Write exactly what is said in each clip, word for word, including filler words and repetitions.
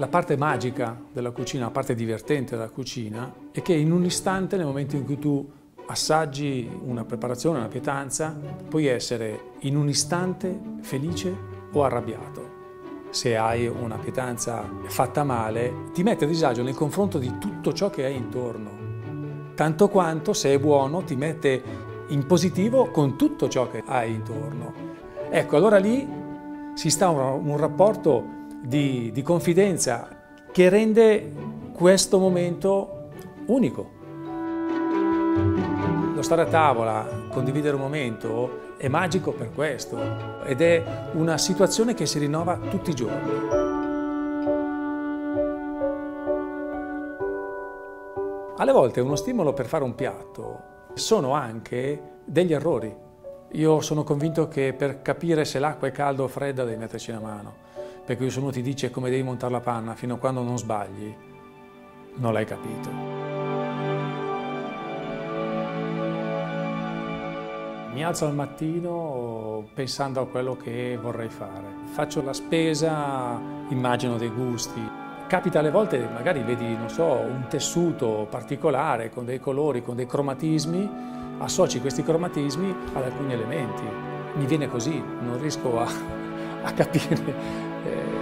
La parte magica della cucina, la parte divertente della cucina, è che in un istante, nel momento in cui tu assaggi una preparazione, una pietanza, puoi essere in un istante felice o arrabbiato. Se hai una pietanza fatta male, ti mette a disagio nel confronto di tutto ciò che hai intorno. Tanto quanto, se è buono, ti mette in positivo con tutto ciò che hai intorno. Ecco, allora lì si instaura un rapporto di, di confidenza che rende questo momento unico. Lo stare a tavola, condividere un momento, è magico per questo ed è una situazione che si rinnova tutti i giorni. Alle volte uno stimolo per fare un piatto sono anche degli errori. Io sono convinto che per capire se l'acqua è calda o fredda devi metterci una mano, perché se uno ti dice come devi montare la panna fino a quando non sbagli, non l'hai capito. Mi alzo al mattino pensando a quello che vorrei fare. Faccio la spesa, immagino dei gusti. Capita alle volte, magari vedi, non so, un tessuto particolare con dei colori, con dei cromatismi, associ questi cromatismi ad alcuni elementi. Mi viene così, non riesco a, a capire. Eh,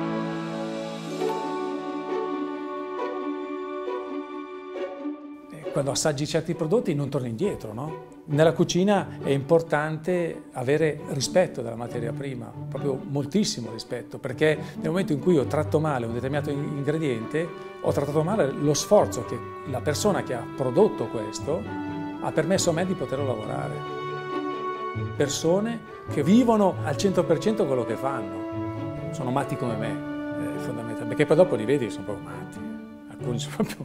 Quando assaggi certi prodotti non torni indietro, no? Nella cucina è importante avere rispetto della materia prima, proprio moltissimo rispetto, perché nel momento in cui io tratto male un determinato ingrediente, ho trattato male lo sforzo che la persona che ha prodotto questo ha permesso a me di poterlo lavorare. Persone che vivono al cento per cento quello che fanno, sono matti come me, eh, fondamentalmente, perché poi dopo li vedi, sono proprio matti, alcuni sono proprio...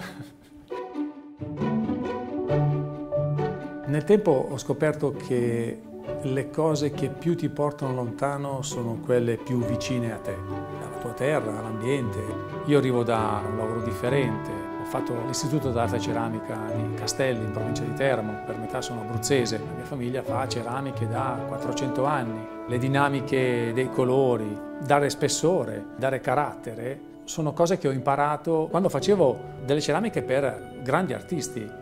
Nel tempo ho scoperto che le cose che più ti portano lontano sono quelle più vicine a te, alla tua terra, all'ambiente. Io arrivo da un lavoro differente, ho fatto l'Istituto d'Arte e Ceramica di Castelli, in provincia di Teramo, per metà sono abruzzese, la mia famiglia fa ceramiche da quattrocento anni. Le dinamiche dei colori, dare spessore, dare carattere, sono cose che ho imparato quando facevo delle ceramiche per grandi artisti.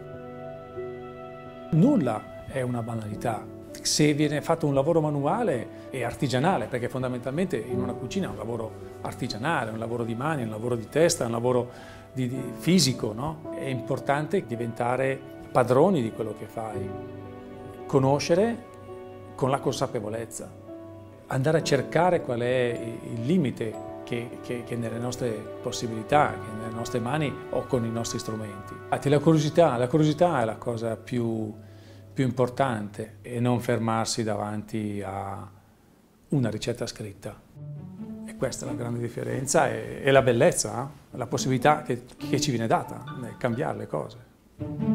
Nulla è una banalità. Se viene fatto un lavoro manuale e artigianale, perché fondamentalmente in una cucina è un lavoro artigianale, un lavoro di mani, un lavoro di testa, un lavoro di, di fisico, no? È importante diventare padroni di quello che fai, conoscere con la consapevolezza, andare a cercare qual è il limite che, che, che nelle nostre possibilità, che nelle nostre mani o con i nostri strumenti. La curiosità, la curiosità è la cosa più, più importante e non fermarsi davanti a una ricetta scritta. E questa è la grande differenza e, e la bellezza, eh? La possibilità che, che ci viene data nel cambiare le cose.